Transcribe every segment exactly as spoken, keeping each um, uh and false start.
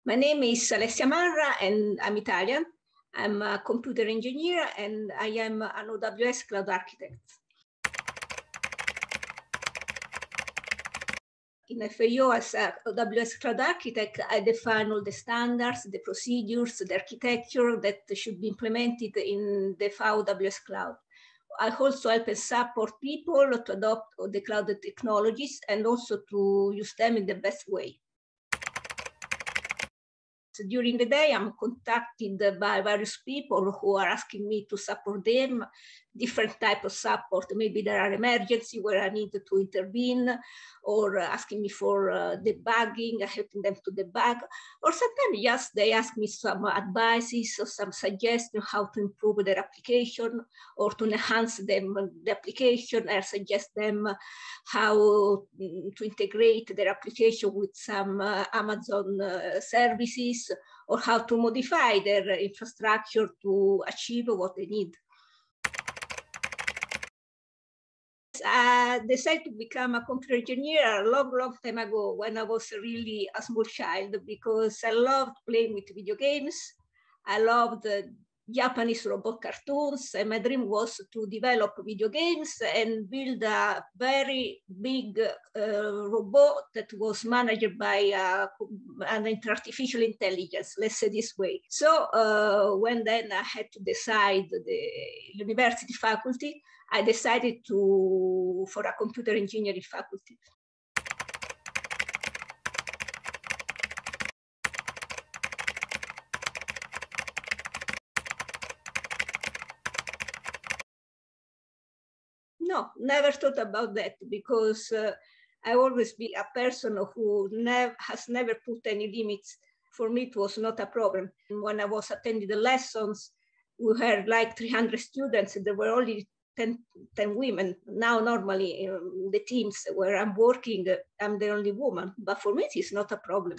My name is Alessia Marra and I'm Italian. I'm a computer engineer and I am an O W S cloud architect. In F A O, as a O W S cloud architect, I define all the standards, the procedures, the architecture that should be implemented in the F A O W S cloud. I also help and support people to adopt the cloud technologies and also to use them in the best way. During the day, I'm contacted by various people who are asking me to support them, different type of support. Maybe there are emergencies where I need to intervene, or asking me for uh, debugging, helping them to debug, or sometimes just they ask me some advices or some suggestions how to improve their application or to enhance them the application. I suggest them how to integrate their application with some uh, Amazon uh, services, or how to modify their infrastructure to achieve what they need. I decided to become a computer engineer a long, long time ago when I was really a small child, because I loved playing with video games. I loved the Japanese robot cartoons, and my dream was to develop video games and build a very big uh, robot that was managed by uh, an artificial intelligence, let's say this way. So uh, when then I had to decide the university faculty, I decided to for a computer engineering faculty. No, never thought about that, because uh, I always be a person who nev has never put any limits. For me, it was not a problem. When I was attending the lessons, we had like three hundred students, and there were only ten, ten women. Now, normally, in the teams where I'm working, I'm the only woman. But for me, it is not a problem.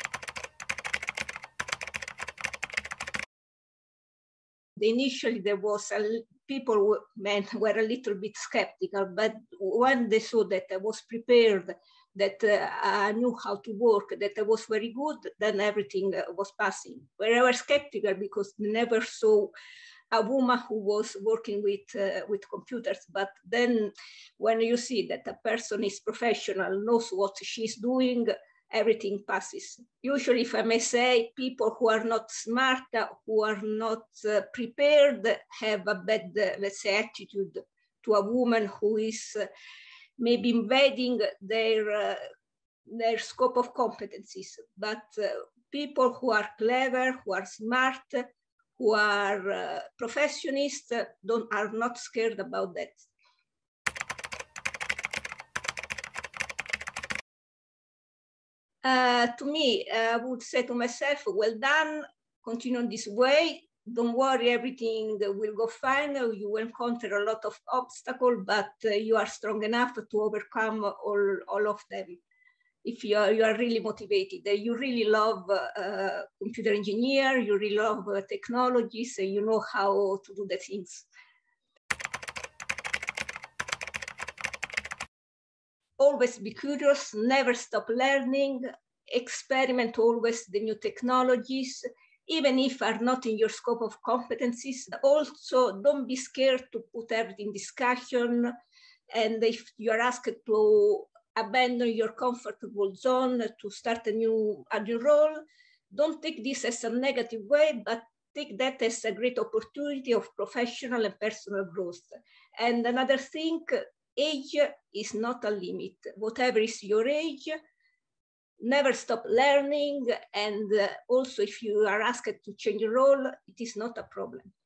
Initially, there was a, people men were a little bit skeptical, but when they saw that I was prepared, that uh, I knew how to work, that I was very good, then everything uh, was passing. But I was skeptical because they never saw a woman who was working with uh, with computers. But then, when you see that a person is professional, knows what she's doing, everything passes. Usually, if I may say, people who are not smart, who are not uh, prepared, have a bad, uh, let's say, attitude to a woman who is uh, maybe invading their, uh, their scope of competencies. But uh, people who are clever, who are smart, who are uh, professionists, don't, are not scared about that. Uh, to me, uh, I would say to myself, well done, continue this way. Don't worry, everything will go fine. You will encounter a lot of obstacles, but uh, you are strong enough to overcome all, all of them. If you are, you are really motivated, uh, you really love uh, computer engineer, you really love uh, technologies, uh, you know how to do the things. Always be curious, never stop learning, experiment always the new technologies, even if are not in your scope of competencies. Also, don't be scared to put everything in discussion. And if you are asked to abandon your comfortable zone to start a new, a new role, don't take this as a negative way, but take that as a great opportunity of professional and personal growth. And another thing, age is not a limit. Whatever is your age, never stop learning. And uh, also, if you are asked to change your role, it is not a problem.